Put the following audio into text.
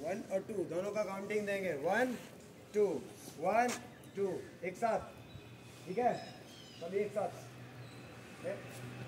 1 और 2 दोनों का काउंटिंग देंगे 1 2 1 2 एक साथ, ठीक है, सभी एक साथ।